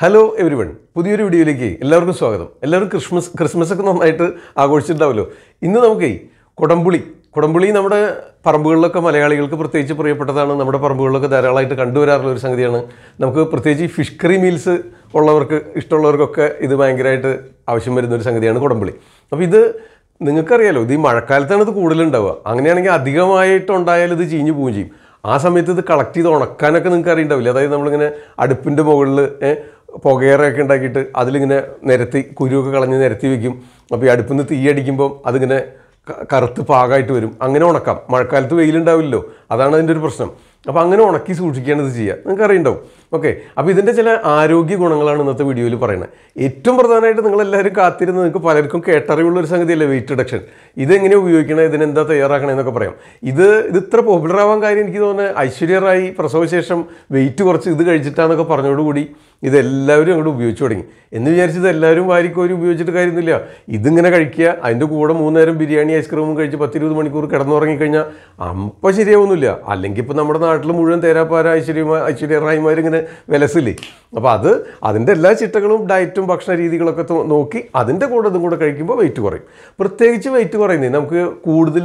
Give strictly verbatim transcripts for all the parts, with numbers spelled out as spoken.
Hello every one, പുതിയൊരു വീഡിയോയിലേക്ക് എല്ലാവർക്കും സ്വാഗതം. എല്ലാവരും ക്രിസ്മസ് ക്രിസ്മസ് ഒക്കെ നന്നായിട്ട് ആഘോഷിച്ചിട്ടുണ്ടാവുമല്ലോ. ഇന്ന് നമുക്കേ കുടംപുളി കുടംപുളി നമ്മുടെ പറമ്പുകളിലൊക്കെ മലയാളികൾക്ക് പ്രത്യേകിച്ച് പ്രിയപ്പെട്ടതാണ്. നമ്മുടെ പറമ്പുകളിലൊക്കെ ധാരാളമായിട്ട് കണ്ടുവരാറുള്ള ഒരു സംഗതിയാണ്. നമുക്ക് പ്രത്യേകിച്ച് ഈ ഫിഷ് കറി മീൽസ് ഉള്ളവർക്ക് ഇഷ്ടമുള്ളവർക്കൊക്കെ ഇത് ഭയങ്കരമായിട്ട് ആവശ്യം വരുന്ന ഒരു സംഗതിയാണ് കുടംപുളി. അപ്പോൾ ഇത് നിങ്ങൾക്കറിയാലോ, ഇത് ഈ മഴക്കാലത്താണ് ഇത് കൂടുതലുണ്ടാവുക. അങ്ങനെയാണെങ്കിൽ അധികമായിട്ടുണ്ടായാൽ ഇത് ചീഞ്ഞു പോവുകയും ചെയ്യും. ആ സമയത്ത് ഇത് കളക്ട് ചെയ്ത് ഉണക്കാനൊക്കെ നിങ്ങൾക്ക് അറിയണ്ടാവില്ല. അതായത് നമ്മളിങ്ങനെ അടുപ്പിൻ്റെ മുകളിൽ പുകയേറൊക്കെ ഉണ്ടാക്കിയിട്ട് അതിലിങ്ങനെ നിരത്തി കുരുവൊക്കെ കളഞ്ഞ് നിരത്തി വയ്ക്കും. അപ്പോൾ ഈ അടുപ്പിൽ നിന്ന് തീ അടിക്കുമ്പോൾ അതിങ്ങനെ കറുത്ത് പാകമായിട്ട് വരും. അങ്ങനെ ഉണക്കാം. മഴക്കാലത്ത് വെയിലുണ്ടാവില്ലല്ലോ, അതാണ് അതിൻ്റെ ഒരു പ്രശ്നം. അപ്പോൾ അങ്ങനെ ഉണക്കി സൂക്ഷിക്കുകയാണ് ഇത് ചെയ്യുക. നിങ്ങൾക്ക് അറിയുണ്ടാവും. ഓക്കെ, അപ്പോൾ ഇതിൻ്റെ ചില ആരോഗ്യ ഗുണങ്ങളാണ് ഇന്നത്തെ വീഡിയോയിൽ പറയുന്നത്. ഏറ്റവും പ്രധാനമായിട്ട് നിങ്ങളെല്ലാവരും കാത്തിരുന്ന് നിങ്ങൾക്ക് പലർക്കും കേട്ടറിവുള്ളൊരു സംഗതിയല്ലേ വെയിറ്റ് റിഡക്ഷൻ. ഇതെങ്ങനെ ഉപയോഗിക്കണം, ഇതിനെന്താ തയ്യാറാക്കണം എന്നൊക്കെ പറയാം. ഇത് ഇത് ഇത്ര പോപ്പുലർ ആവാൻ കാര്യം എനിക്ക് തോന്നുന്നത് ഐശ്വര്യ റായി പ്രസവശേഷം വെയിറ്റ് കുറച്ച് ഇത് കഴിച്ചിട്ടാന്നൊക്കെ പറഞ്ഞതോടുകൂടി ഇതെല്ലാവരും അങ്ങോട്ട് ഉപയോഗിച്ച് തുടങ്ങി. എന്ന് വിചാരിച്ചത് എല്ലാവരും വാരിക്കോരി ഉപയോഗിച്ചിട്ട് കാര്യമൊന്നുമില്ല. ഇതിങ്ങനെ കഴിക്കുക, അതിൻ്റെ കൂടെ മൂന്ന് നേരം ബിരിയാണി ഐസ്ക്രീമും കഴിച്ച് പത്തിരുപത് മണിക്കൂർ കിടന്നുറങ്ങിക്കഴിഞ്ഞാൽ അപ്പം ശരിയാവുന്നില്ല. അല്ലെങ്കിൽ ഇപ്പം നമ്മുടെ നാട്ടിൽ മുഴുവൻ തേരാപ്പാര ഐശ്വര്യ ഐശ്വര്യ റായിമാരിങ്ങനെ വിലസില്ലേ. അപ്പോൾ അത് അതിൻ്റെ എല്ലാ ചിട്ടകളും ഡയറ്റും ഭക്ഷണ രീതികളൊക്കെ നോക്കി അതിൻ്റെ കൂടെ ഇതും കൂടെ കഴിക്കുമ്പോൾ വെയിറ്റ് കുറയും. പ്രത്യേകിച്ച് വെയിറ്റ് കുറയുന്നത് നമുക്ക് കൂടുതൽ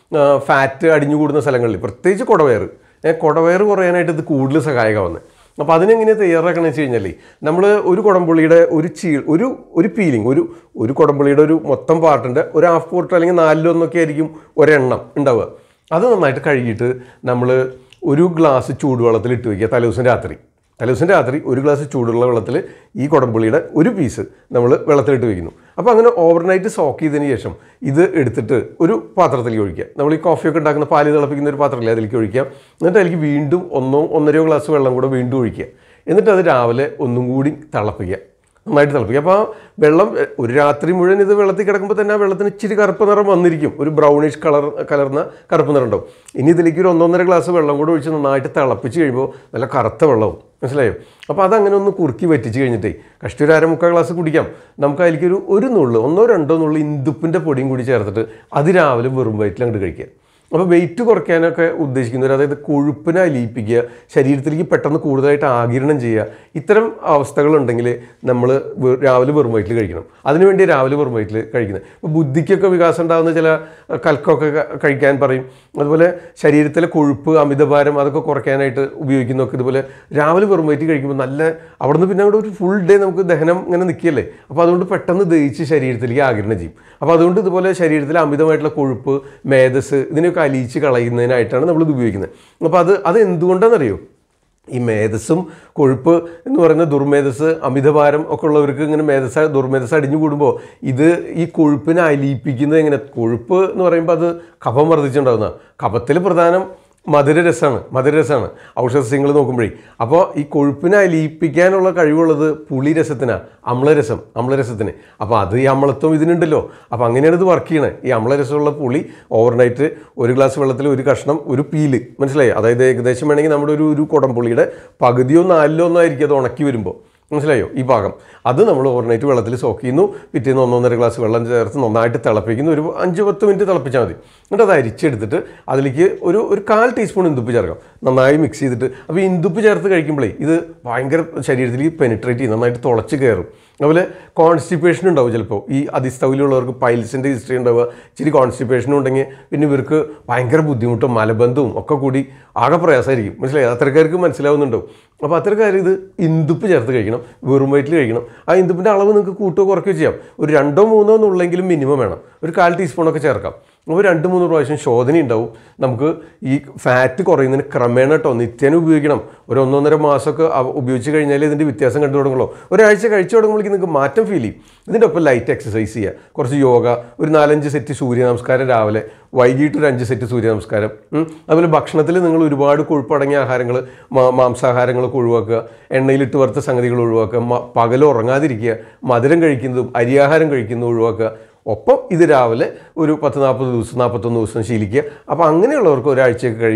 ഫാറ്റ് അടിഞ്ഞുകൂടുന്ന സ്ഥലങ്ങളിൽ, പ്രത്യേകിച്ച് കുടവയറ് കുടവയറ് കുറയാനായിട്ട് ഇത് കൂടുതൽ സഹായകമാവുന്നത്. അപ്പോൾ അതിനെങ്ങനെ തയ്യാറാക്കണമെന്ന് വെച്ച് കഴിഞ്ഞാൽ നമ്മൾ ഒരു കുടംപുളിയുടെ ഒരു ചീ ഒരു ഒരു പീലിംഗ് ഒരു ഒരു കുടംപുളിയുടെ ഒരു മൊത്തം പാർട്ടിൻ്റെ ഒരു ഹാഫ് പോർട്ട് അല്ലെങ്കിൽ നാലിലൊന്നൊക്കെ ആയിരിക്കും ഒരെണ്ണം ഉണ്ടാവുക. അത് നന്നായിട്ട് കഴുകിയിട്ട് നമ്മൾ ഒരു ഗ്ലാസ് ചൂടുവെള്ളത്തിൽ ഇട്ട് വയ്ക്കുക. തലേദിവസം രാത്രി തലേദിവസം രാത്രി ഒരു ഗ്ലാസ് ചൂടുള്ള വെള്ളത്തിൽ ഈ കുടംപുളിയുടെ ഒരു പീസ് നമ്മൾ വെള്ളത്തിലിട്ട് വയ്ക്കുന്നു. അപ്പോൾ അങ്ങനെ ഓവർനൈറ്റ് സോക്ക് ചെയ്തതിന് ശേഷം ഇത് എടുത്തിട്ട് ഒരു പാത്രത്തിലേക്ക് ഒഴിക്കുക. നമ്മൾ ഈ കോഫിയൊക്കെ ഉണ്ടാക്കുന്ന പാല് തിളപ്പിക്കുന്ന ഒരു പാത്രത്തിൽ അതിലേക്ക് ഒഴിക്കുക. എന്നിട്ട് അതിലേക്ക് വീണ്ടും ഒന്നോ ഒന്നരയോ ഗ്ലാസ് വെള്ളം കൂടെ വീണ്ടും ഒഴിക്കുക. എന്നിട്ട് അത് രാവിലെ ഒന്നും കൂടി തിളപ്പിക്കുക, നന്നായിട്ട് തിളപ്പിക്കുക. അപ്പോൾ ആ വെള്ളം ഒരു രാത്രി മുഴുവൻ ഇത് വെള്ളത്തിൽ കിടക്കുമ്പോൾ തന്നെ ആ വെള്ളത്തിന് ഇച്ചിരി കറുപ്പ് നിറം വന്നിരിക്കും. ഒരു ബ്രൗണിഷ് കളർ കലർന്ന കറുപ്പ് നിറം ഉണ്ടാവും. ഇനി ഇതിലേക്ക് ഒരു ഒന്നൊന്നര ഗ്ലാസ് വെള്ളം കൂടെ ഒഴിച്ച് നന്നായിട്ട് തിളപ്പിച്ച് കഴിയുമ്പോൾ നല്ല കറുത്ത വെള്ളവും, മനസ്സിലായോ? അപ്പോൾ അതങ്ങനെ ഒന്ന് കുറുക്കി വറ്റിച്ച് കഴിഞ്ഞിട്ടേ കഷ്ടി ഒരു അര മുക്കാൽ ഗ്ലാസ് കുടിക്കാം. നമുക്ക് അതിലേക്കൊരു ഒരു നുള്ളു ഒന്നോ രണ്ടോ നുള്ളു ഇന്ദുപ്പിൻ്റെ പൊടിയും കൂടി ചേർത്തിട്ട് അത് രാവിലെ വെറും വയറ്റിൽ അങ്ങോട്ട് കഴിക്കുക. അപ്പോൾ വെയിറ്റ് കുറയ്ക്കാനൊക്കെ ഉദ്ദേശിക്കുന്നവർ, അതായത് കൊഴുപ്പിനെ അലിയിപ്പിക്കുക, ശരീരത്തിലേക്ക് പെട്ടെന്ന് കൂടുതലായിട്ട് ആഗിരണം ചെയ്യുക, ഇത്തരം അവസ്ഥകളുണ്ടെങ്കിൽ നമ്മൾ രാവിലെ വെറും വയറ്റിൽ കഴിക്കണം. അതിനുവേണ്ടി രാവിലെ വെറും വയറ്റിൽ കഴിക്കുന്നത്. ഇപ്പോൾ ബുദ്ധിക്കൊക്കെ വികാസം ഉണ്ടാകുന്ന ചില കൽക്കൊക്കെ കഴിക്കാൻ പറയും. അതുപോലെ ശരീരത്തിലെ കൊഴുപ്പ് അമിതഭാരം അതൊക്കെ കുറയ്ക്കാനായിട്ട് ഉപയോഗിക്കുന്നതൊക്കെ ഇതുപോലെ രാവിലെ വെറും വയറ്റിൽ കഴിക്കുമ്പോൾ നല്ല അവിടെ നിന്ന് പിന്നെ അവിടെ ഒരു ഫുൾ ഡേ നമുക്ക് ദഹനം ഇങ്ങനെ നിൽക്കുകയല്ലേ. അപ്പോൾ അതുകൊണ്ട് പെട്ടെന്ന് ദഹിച്ച് ശരീരത്തിലേക്ക് ആഗിരണം ചെയ്യും. അപ്പോൾ അതുകൊണ്ട് ഇതുപോലെ ശരീരത്തിലെ അമിതമായിട്ടുള്ള കൊഴുപ്പ്, മേധസ് ഇതിനൊക്കെ അലിയിച്ച് കളയുന്നതിനായിട്ടാണ് നമ്മളിത് ഉപയോഗിക്കുന്നത്. അപ്പോൾ അത് അത് എന്തുകൊണ്ടാണെന്നറിയോ? ഈ മേധസ്സും കൊഴുപ്പ് എന്ന് പറയുന്ന ദുർമേധസ് അമിതഭാരം ഒക്കെ ഉള്ളവർക്ക് ഇങ്ങനെ മേധസ് ദുർമേധസ് അടിഞ്ഞു കൂടുമ്പോൾ ഇത് ഈ കൊഴുപ്പിനെ അലിയിപ്പിക്കുന്നത് എങ്ങനെ? കൊഴുപ്പ് എന്ന് പറയുമ്പോൾ അത് കഫം വർദ്ധിച്ചുണ്ടാകുന്ന, കഫത്തിൽ പ്രധാനം മധുരരസമാണ് മധുരരസമാണ് ഔഷധസ്യങ്ങൾ നോക്കുമ്പോഴേ. അപ്പോൾ ഈ കൊഴുപ്പിനെ അലിയിപ്പിക്കാനുള്ള കഴിവുള്ളത് പുളിരസത്തിനാണ്, അമ്ലരസം അമ്ലരസത്തിന്. അപ്പോൾ അത് ഈ അമ്ലത്വം ഇതിനുണ്ടല്ലോ. അപ്പോൾ അങ്ങനെയാണ് ഇത് വർക്ക് ചെയ്യണത്. ഈ അമ്ലരസമുള്ള പുളി ഓവർനൈറ്റ് ഒരു ഗ്ലാസ് വെള്ളത്തിൽ ഒരു കഷ്ണം ഒരു പീല്, മനസ്സിലായി? അതായത് ഏകദേശം വേണമെങ്കിൽ നമ്മുടെ ഒരു ഒരു കുടംപുളിയുടെ പകുതിയോ നാലിലോ ഒന്നും ആയിരിക്കും അത് ഉണക്കി വരുമ്പോൾ, മനസ്സിലായോ? ഈ ഭാഗം അത് നമ്മൾ ഓവർനൈറ്റ് വെള്ളത്തിൽ സോക്ക് ചെയ്യുന്നു. പിറ്റേന്ന് ഒന്നൊന്നര ഗ്ലാസ് വെള്ളം ചേർത്ത് നന്നായിട്ട് തിളപ്പിക്കുന്നു. ഒരു അഞ്ച് പത്ത് മിനിറ്റ് തിളപ്പിച്ചാൽ മതി. എന്നിട്ട് അത് അരിച്ചെടുത്തിട്ട് അതിലേക്ക് ഒരു ഒരു കാൽ ടീസ്പൂൺ ഇന്ദുപ്പ് ചേർക്കാം. നന്നായി മിക്സ് ചെയ്തിട്ട്, അപ്പോൾ ഈ ഇന്ദുപ്പ് ചേർത്ത് കഴിക്കുമ്പോഴേ ഇത് ഭയങ്കര ശരീരത്തിലേക്ക് പെനിട്രേറ്റ് ചെയ്യും, നന്നായിട്ട് തുളച്ച് കയറും. അതുപോലെ കോൺസ്റ്റിപ്പേഷൻ ഉണ്ടാവും ചിലപ്പോൾ. ഈ അതിസ്ഥൗല്യമുള്ളവർക്ക് പൈൽസിൻ്റെ ഹിസ്റ്ററി ഉണ്ടാവുക, ഇച്ചിരി കോൺസ്റ്റിപ്പേഷനും ഉണ്ടെങ്കിൽ പിന്നെ ഇവർക്ക് ഭയങ്കര ബുദ്ധിമുട്ടും മലബന്ധവും ഒക്കെ കൂടി ആകെ പ്രയാസമായിരിക്കും, മനസ്സിലായി? അത്തരക്കാർക്ക് മനസ്സിലാവുന്നുണ്ടാവും. അപ്പോൾ അത്തരക്കാർ ഇത് ഇന്ദുപ്പ് ചേർത്ത് കഴിക്കണം, വെറും വയറ്റിൽ കഴിക്കണം. ആ ഇന്ദുപ്പിൻ്റെ അളവ് നിങ്ങൾക്ക് കൂട്ടുകയോ കുറയ്ക്കുകയോ ചെയ്യാം. ഒരു രണ്ടോ മൂന്നോ എന്നുള്ളെങ്കിലും മിനിമം വേണം. ഒരു കാൽ ടീസ്പൂണൊക്കെ ചേർക്കാം. അപ്പോൾ രണ്ട് മൂന്ന് പ്രാവശ്യം ശോധന ഉണ്ടാവും. നമുക്ക് ഈ ഫാറ്റ് കുറയുന്നതിന് ക്രമേണ കേട്ടോ നിത്യേന ഉപയോഗിക്കണം. ഒരു ഒന്നൊന്നര മാസമൊക്കെ ഉപയോഗിച്ച് കഴിഞ്ഞാൽ ഇതിൻ്റെ വ്യത്യാസം കണ്ടു തുടങ്ങുള്ളൂ. ഒരാഴ്ച കഴിച്ചു തുടങ്ങുമ്പോഴേക്കും നിങ്ങൾക്ക് മാറ്റം ഫീൽ ചെയ്യും. ഇതിൻ്റെ ഒപ്പം ലൈറ്റ് എക്സസൈസ് ചെയ്യുക, കുറച്ച് യോഗ, ഒരു നാലഞ്ച് സെറ്റ് സൂര്യ നമസ്കാരം രാവിലെ, വൈകിട്ട് ഒരു അഞ്ച് സെറ്റ് സൂര്യ നമസ്കാരം. അതുപോലെ ഭക്ഷണത്തിൽ നിങ്ങൾ ഒരുപാട് കൊഴുപ്പടങ്ങിയ ആഹാരങ്ങൾ, മാംസാഹാരങ്ങളൊക്കെ ഒഴിവാക്കുക, എണ്ണയിലിട്ട് വറുത്ത സംഗതികൾ ഒഴിവാക്കുക, പകൽ ഉറങ്ങാതിരിക്കുക, മധുരം കഴിക്കുന്നതും അരിയാഹാരം കഴിക്കുന്നതും ഒഴിവാക്കുക. ഒപ്പം ഇത് രാവിലെ ഒരു പത്ത് നാൽപ്പത് ദിവസം നാൽപ്പത്തൊന്ന് ദിവസം ശീലിക്കുക. അപ്പോൾ അങ്ങനെയുള്ളവർക്ക് ഒരാഴ്ചയൊക്കെ കഴിയുമ്പോൾ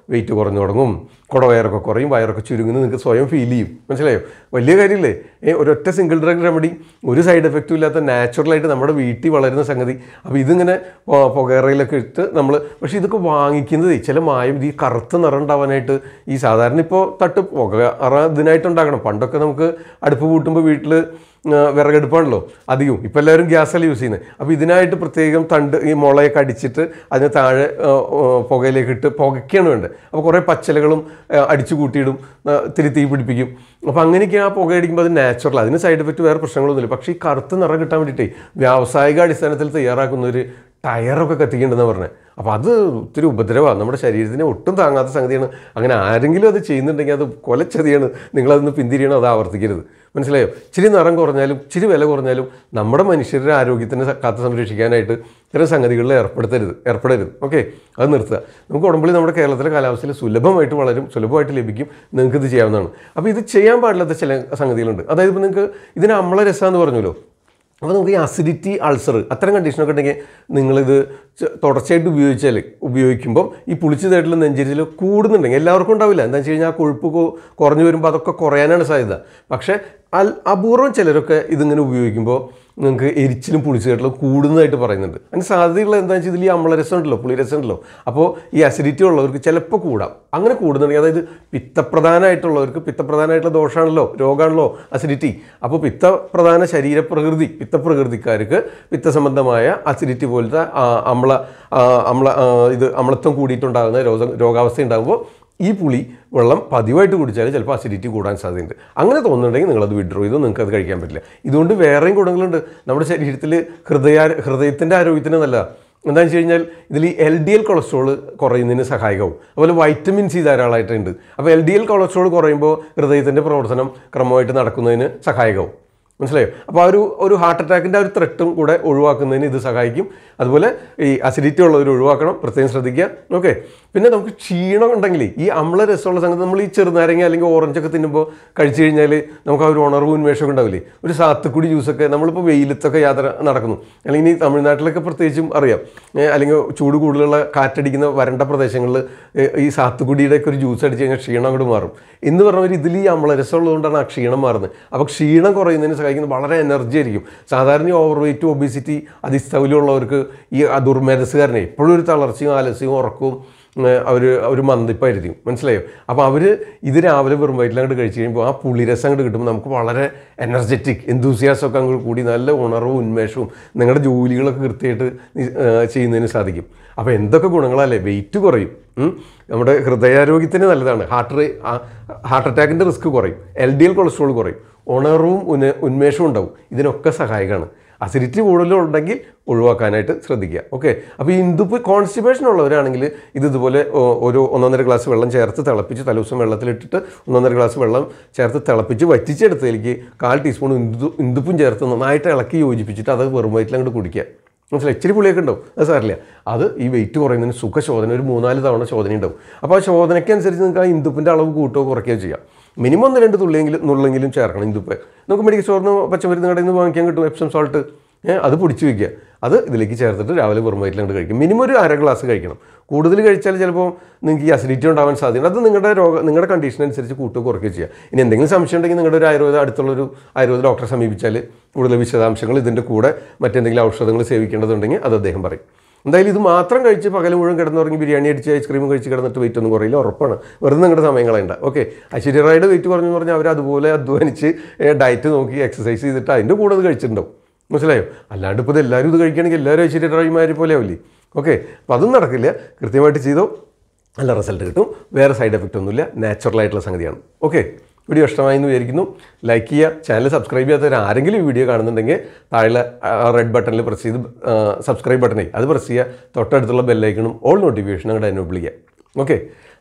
വെയിറ്റ് കുറഞ്ഞു തുടങ്ങും, കുടവയറൊക്കെ കുറയും, വയറൊക്കെ ചുരുങ്ങുന്നു നിങ്ങൾക്ക് സ്വയം ഫീൽ ചെയ്യും. മനസ്സിലായോ? വലിയ കാര്യമില്ലേ? ഏ ഒരൊറ്റ സിംഗിൾ ഡ്രഗ് റെമഡി, ഒരു സൈഡ് എഫക്റ്റും ഇല്ലാത്ത നാച്ചുറലായിട്ട് നമ്മുടെ വീട്ടിൽ വളരുന്ന സംഗതി. അപ്പോൾ ഇതിങ്ങനെ പുകയറയിലൊക്കെ ഇട്ട് നമ്മൾ, പക്ഷേ ഇതൊക്കെ വാങ്ങിക്കുന്നത് ചില മായം ഈ കറുത്ത നിറം ഉണ്ടാവാനായിട്ട്. ഈ സാധാരണ ഇപ്പോൾ തട്ട് പുകയറ ഇതിനായിട്ട് ഉണ്ടാക്കണം. പണ്ടൊക്കെ നമുക്ക് അടുപ്പ് കൂട്ടുമ്പോൾ വീട്ടിൽ വിറകെടുപ്പാണല്ലോ അധികവും. ഇപ്പോൾ എല്ലാവരും ഗ്യാസല്ല യൂസ് ചെയ്യുന്നത്. അപ്പോൾ ഇതിനായിട്ട് പ്രത്യേകം തണ്ട് ഈ മുളയൊക്കെ അടിച്ചിട്ട് അതിന് താഴെ പുകയിലേക്ക് ഇട്ട് പുകയ്ക്കാണ് വേണ്ടത്. അപ്പോൾ കുറേ പച്ചിലകളും അടിച്ചു കൂട്ടിയിടും, ഇത്തിരി തീ പിടിപ്പിക്കും. അപ്പോൾ അങ്ങനെയൊക്കെ ആ പുകയടിക്കുമ്പോൾ അത് നാച്ചുറൽ, അതിന് സൈഡ് എഫക്റ്റ് വേറെ പ്രശ്നങ്ങളൊന്നുമില്ല. പക്ഷേ ഈ കറുത്ത നിറം കിട്ടാൻ വേണ്ടിയിട്ടേ വ്യാവസായിക അടിസ്ഥാനത്തിൽ തയ്യാറാക്കുന്ന ഒരു ടയറൊക്കെ കത്തിക്കേണ്ടെന്ന് പറഞ്ഞത്. അപ്പോൾ അത് ഒത്തിരി ഉപദ്രവമാണ്, നമ്മുടെ ശരീരത്തിന് ഒട്ടും താങ്ങാത്ത സംഗതിയാണ്. അങ്ങനെ ആരെങ്കിലും അത് ചെയ്യുന്നുണ്ടെങ്കിൽ അത് കൊലച്ചതിയാണ്. നിങ്ങളതൊന്ന് പിന്തിരിയണം, അത് ആവർത്തിക്കരുത്. മനസ്സിലായോ? ഇച്ചിരി നിറം കുറഞ്ഞാലും ഇച്ചിരി വില കുറഞ്ഞാലും നമ്മുടെ മനുഷ്യരുടെ ആരോഗ്യത്തിന് കാത്തു സംരക്ഷിക്കാനായിട്ട് ഇത്തരം സംഗതികളിൽ ഏർപ്പെടുത്തരുത് ഏർപ്പെടരുത് ഓക്കെ, അത് നിർത്തുക. നമുക്ക് കുടംപുളി നമ്മുടെ കേരളത്തിലെ കാലാവസ്ഥയിൽ സുലഭമായിട്ട് വളരും, സുലഭമായിട്ട് ലഭിക്കും. നിങ്ങൾക്ക് ഇത് ചെയ്യാവുന്നതാണ്. അപ്പോൾ ഇത് ചെയ്യാൻ പാടില്ലാത്ത ചില സംഗതികളുണ്ട്. അതായത് ഇപ്പോൾ നിങ്ങൾക്ക് ഇതിന് അമ്ല രസമെന്ന് പറഞ്ഞല്ലോ. അപ്പോൾ നമുക്ക് ഈ അസിഡിറ്റി, അൾസർ അത്തരം കണ്ടീഷനൊക്കെ ഉണ്ടെങ്കിൽ നിങ്ങളിത് തുടർച്ചയായിട്ട് ഉപയോഗിച്ചാൽ ഉപയോഗിക്കുമ്പം ഈ പുളിച്ചതായിട്ടുള്ള നെഞ്ചരിച്ചിൽ കൂടുന്നുണ്ടെങ്കിൽ, എല്ലാവർക്കും ഉണ്ടാവില്ല, എന്താ വെച്ച് കഴിഞ്ഞാൽ ആ കൊഴുപ്പ് കുറഞ്ഞു വരുമ്പോൾ അതൊക്കെ കുറയാനാണ് സാധ്യത. പക്ഷേ അൽ അപൂർവം ചിലരൊക്കെ ഇതിങ്ങനെ ഉപയോഗിക്കുമ്പോൾ നിങ്ങൾക്ക് എരിച്ചിലും പുളിച്ചതായിട്ടുള്ള കൂടുന്നതായിട്ട് പറയുന്നുണ്ട്. അതിന് സാധ്യതയുള്ള എന്താണെന്ന് വെച്ചാൽ ഇതിൽ ഈ അമ്ലരസം ഉണ്ടല്ലോ, പുളിരസം ഉണ്ടല്ലോ. അപ്പോൾ ഈ അസിഡിറ്റി ഉള്ളവർക്ക് ചിലപ്പോൾ കൂടാം. അങ്ങനെ കൂടുന്നുണ്ടെങ്കിൽ അതായത് പിത്തപ്രധാനമായിട്ടുള്ളവർക്ക്, പിത്തപ്രധാനമായിട്ടുള്ള ദോഷമാണല്ലോ, രോഗമാണല്ലോ അസിഡിറ്റി. അപ്പോൾ പിത്തപ്രധാന ശരീരപ്രകൃതി, പിത്തപ്രകൃതിക്കാർക്ക് പിത്തസംബന്ധമായ അസിഡിറ്റി പോലത്തെ അമ്ല അമ്ല ഇത് അമ്ലത്വം കൂടിയിട്ടുണ്ടാകുന്ന രോഗ രോഗാവസ്ഥ ഉണ്ടാകുമ്പോൾ ഈ പുളി വെള്ളം പതിവായിട്ട് കുടിച്ചാൽ ചിലപ്പോൾ അസിഡിറ്റി കൂടാൻ സാധ്യതയുണ്ട്. അങ്ങനെ തോന്നുന്നുണ്ടെങ്കിൽ നിങ്ങളത് വിഡ്രോ ചെയ്തോ, നിങ്ങൾക്ക് അത് കഴിക്കാൻ പറ്റില്ല. ഇതുകൊണ്ട് വേറെയും ഗുണങ്ങളുണ്ട്. നമ്മുടെ ശരീരത്തിൽ ഹൃദയ ഹൃദയത്തിൻ്റെ ആരോഗ്യത്തിന് നല്ലതാണ്. എന്താണെന്ന് വെച്ച് കഴിഞ്ഞാൽ ഇതിൽ ഈ എൽ ഡി എൽ കൊളസ്ട്രോൾ കുറയുന്നതിന് സഹായകവും. അതുപോലെ വൈറ്റമിൻ സി ധാരാളമായിട്ടുണ്ട്. അപ്പോൾ എൽ ഡി എൽ കൊളസ്ട്രോൾ കുറയുമ്പോൾ ഹൃദയത്തിൻ്റെ പ്രവർത്തനം ക്രമമായിട്ട് നടക്കുന്നതിന് സഹായകവും. മനസ്സിലായോ? അപ്പോൾ ആ ഒരു ഒരു ഹാർട്ട് അറ്റാക്കിൻ്റെ ആ ഒരു ത്രെട്ടും കൂടെ ഒഴിവാക്കുന്നതിന് ഇത് സഹായിക്കും. അതുപോലെ ഈ അസിഡിറ്റി ഉള്ളവർ ഒഴിവാക്കണം, പ്രത്യേകം ശ്രദ്ധിക്കുക ഓക്കെ. പിന്നെ നമുക്ക് ക്ഷീണം ഉണ്ടെങ്കിൽ ഈ അമ്ല രസമുള്ള സംഗതി നമ്മൾ ഈ ചെറുനാരങ്ങ അല്ലെങ്കിൽ ഓറഞ്ചൊക്കെ തിന്നുമ്പോൾ കഴിച്ചു കഴിഞ്ഞാൽ നമുക്ക് ആ ഒരു ഉണർവ് ഉന്മേഷമൊക്കെ ഉണ്ടാവില്ലേ. ഒരു സാത്തുക്കുടി ജ്യൂസൊക്കെ നമ്മളിപ്പോൾ വെയിലത്തൊക്കെ യാത്ര നടക്കുന്നു, അല്ലെങ്കിൽ ഈ തമിഴ്നാട്ടിലൊക്കെ പ്രത്യേകിച്ചും അറിയാം, അല്ലെങ്കിൽ ചൂട് കൂടുതലുള്ള കാറ്റടിക്കുന്ന വരണ്ട പ്രദേശങ്ങളിൽ ഈ സാത്തുക്കുടിയുടെയൊക്കെ ഒരു ജ്യൂസ് അടിച്ച് കഴിഞ്ഞാൽ ക്ഷീണം അങ്ങോട്ട് മാറും എന്ന് പറഞ്ഞവർ ഇതിൽ ഈ അമ്ലരസം ഉള്ളതുകൊണ്ടാണ് ആ ക്ഷീണം മാറുന്നത്. അപ്പോൾ ക്ഷീണം കുറയുന്നതിന് സഹായിക്കുന്നത് വളരെ എനർജി ആയിരിക്കും. സാധാരണ ഓവർ വെയിറ്റ്, ഒബിസിറ്റി, അതിസ്ഥൗല്യമുള്ളവർക്ക് ഈ ദുർമേധസ്സുകാരനെ എപ്പോഴും ഒരു തളർച്ചയും ആലസ്യവും ഉറക്കവും അവർ ഒരു മന്ദിപ്പായിരിക്കും. മനസ്സിലായോ? അപ്പോൾ അവർ ഇത് രാവിലെ വെറും വയറ്റിൽ അങ്ങോട്ട് കഴിച്ച് കഴിയുമ്പോൾ ആ പുളിരസം അങ്ങോട്ട് കിട്ടുമ്പോൾ നമുക്ക് വളരെ എനർജറ്റിക് എന്തൂസിയാസമൊക്കെ അങ്ങോട്ട് കൂടി നല്ല ഉണർവും ഉന്മേഷവും നിങ്ങളുടെ ജോലികളൊക്കെ കൃത്യമായിട്ട് ചെയ്യുന്നതിന് സാധിക്കും. അപ്പോൾ എന്തൊക്കെ ഗുണങ്ങളല്ലേ? വെയിറ്റ് കുറയും, നമ്മുടെ ഹൃദയാരോഗ്യത്തിന് നല്ലതാണ്, ഹാർട്ട് ഹാർട്ട് അറ്റാക്കിൻ്റെ റിസ്ക് കുറയും, എൽ ഡി എൽ കൊളസ്ട്രോൾ കുറയും, ഉണർവും ഉന്ന ഉന്മേഷവും ഉണ്ടാവും. ഇതിനൊക്കെ സഹായകമാണ്. അസിഡിറ്റി കൂടുതലുണ്ടെങ്കിൽ ഒഴിവാക്കാനായിട്ട് ശ്രദ്ധിക്കുക ഓക്കെ. അപ്പോൾ ഈ ഇന്ദുപ്പ് കോൺസ്റ്റിപ്പേഷൻ ഉള്ളവരാണെങ്കിൽ ഇത് ഇതുപോലെ ഒരു ഒന്നൊന്നര ഗ്ലാസ് വെള്ളം ചേർത്ത് തിളപ്പിച്ച് തലേദിവസം വെള്ളത്തിലിട്ടിട്ട് ഒന്നൊന്നര ഗ്ലാസ് വെള്ളം ചേർത്ത് തിളപ്പിച്ച് വറ്റിച്ചെടുത്തതിലേക്ക് കാൽ ടീസ്പൂൺ ഇന്ദു ഇന്ദുപ്പും ചേർത്ത് നന്നായിട്ട് ഇളക്കി യോജിപ്പിച്ചിട്ട് അത് വെറും വയറ്റിൽ അങ്ങോട്ട് കുടിക്കുക. മനസ്സിലായി? ഇച്ചിരി പുളിയൊക്കെ ഉണ്ടാവും, അത് സാരില്ല. അത് ഈ വെയിറ്റ് കുറയുന്നതിന് സുഖശോധന ഒരു മൂന്നാല് തവണ ശോധന ഉണ്ടാവും. അപ്പോൾ ആ ശോധനയ്ക്കനുസരിച്ച് നിങ്ങൾക്ക് ആ ഇന്ദുപ്പിൻ്റെ അളവ് കൂട്ടുകയോ കുറയ്ക്കുകയോ ചെയ്യാം. മിനിമം ഒന്ന് രണ്ട് തുള്ളിയെങ്കിലും നുള്ളെങ്കിലും ചേർക്കണം ഇന്ദുപ്പ്. നമുക്ക് മെഡിക്കൽ സ്റ്റോറിൽ നിന്ന് പച്ചമരുന്ന് കടയിൽ നിന്ന് വാങ്ങിക്കാൻ കിട്ടും എപ്സം സോൾട്ട്, അത് പൊടിച്ച് വയ്ക്കുക. അത് ഇതിലേക്ക് ചേർത്തിട്ട് രാവിലെ വെറും വയറ്റിൽ അങ്ങോട്ട് കഴിക്കും. മിനിമം ഒരു അര ഗ്ലാസ് കഴിക്കണം. കൂടുതൽ കഴിച്ചാൽ ചിലപ്പോൾ നിങ്ങൾക്ക് ഈ അസിഡിറ്റി ഉണ്ടാവാൻ സാധ്യത. അത് നിങ്ങളുടെ രോഗ നിങ്ങളുടെ കണ്ടീഷൻ അനുസരിച്ച് കൂട്ടുക കുറയ്ക്കുകയോ ചെയ്യുക. ഇനി എന്തെങ്കിലും സംശയം ഉണ്ടെങ്കിൽ നിങ്ങളുടെ ഒരു ആയുർവേദ അടുത്തുള്ളൊരു ആയുർവേദ ഡോക്ടറെ സമീപിച്ചാൽ കൂടുതൽ വിശദാംശങ്ങൾ ഇതിൻ്റെ കൂടെ മറ്റെന്തെങ്കിലും ഔഷധങ്ങൾ സേവിക്കേണ്ടതുണ്ടെങ്കിൽ അത് അദ്ദേഹം പറയും. എന്തായാലും ഇത് മാത്രം കഴിച്ച് പകൽ മുഴുവൻ കിടന്നുറങ്ങി ബിരിയാണി അടിച്ച് ഐസ്ക്രീമും കഴിച്ച് കിടന്നിട്ട് വെയിറ്റ് ഒന്നും കുറയില്ല, ഉറപ്പാണ്. വെറുതെ നിങ്ങളുടെ സമയം കളയണ്ട ഓക്കെ. ഐശ്വര്യ റായുടെ വെയിറ്റ് കുറഞ്ഞു പറഞ്ഞാൽ അവർ അതുപോലെ അധ്വാനിച്ച് ഡയറ്റ് നോക്കി എക്സസൈസ് ചെയ്തിട്ട് അതിൻ്റെ കൂടെ അത് കഴിച്ചിട്ടുണ്ടാവും. മനസ്സിലായോ? അല്ലാണ്ട് ഇപ്പോൾ ഇത് എല്ലാവരും ഇത് കഴിക്കുകയാണെങ്കിൽ എല്ലാവരും ഐശ്വര്യ റായിമാരെ പോലെ ആവില്ലേ ഓക്കെ. അപ്പോൾ അതും നടക്കില്ല. കൃത്യമായിട്ട് ചെയ്തോ, നല്ല റിസൾട്ട് കിട്ടും. വേറെ സൈഡ് എഫക്റ്റ് ഒന്നുമില്ല, നാച്ചുറലായിട്ടുള്ള സംഗതിയാണ് ഓക്കെ. വീഡിയോ ഇഷ്ടമായി എന്ന് വിചാരിക്കുന്നു. ലൈക്ക് ചെയ്യുക. ചാനൽ സബ്സ്ക്രൈബ് ചെയ്യാത്തവർ ആരെങ്കിലും ഈ വീഡിയോ കാണുന്നുണ്ടെങ്കിൽ താഴെ റെഡ് ബട്ടണിൽ പ്രസ് ചെയ്ത് സബ്സ്ക്രൈബ് ബട്ടണേ അത് പ്രസ് ചെയ്യുക. തൊട്ടടുത്തുള്ള ബെല്ലൈക്കണും ഓൾ നോട്ടിഫിക്കേഷനും അങ്ങോട്ട് എനേബിൾ ചെയ്യുക ഓക്കെ.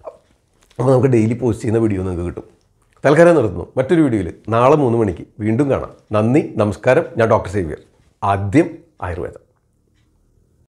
അപ്പോൾ നമുക്ക് ഡെയിലി പോസ്റ്റ് ചെയ്യുന്ന വീഡിയോ നിങ്ങൾക്ക് കിട്ടും. തൽക്കാലം നിർത്തുന്നു. മറ്റൊരു വീഡിയോയിൽ നാളെ മൂന്ന് മണിക്ക് വീണ്ടും കാണാം. നന്ദി, നമസ്കാരം. ഞാൻ ഡോക്ടർ സേവ്യർ, ആദ്യം ആയുർവേദം.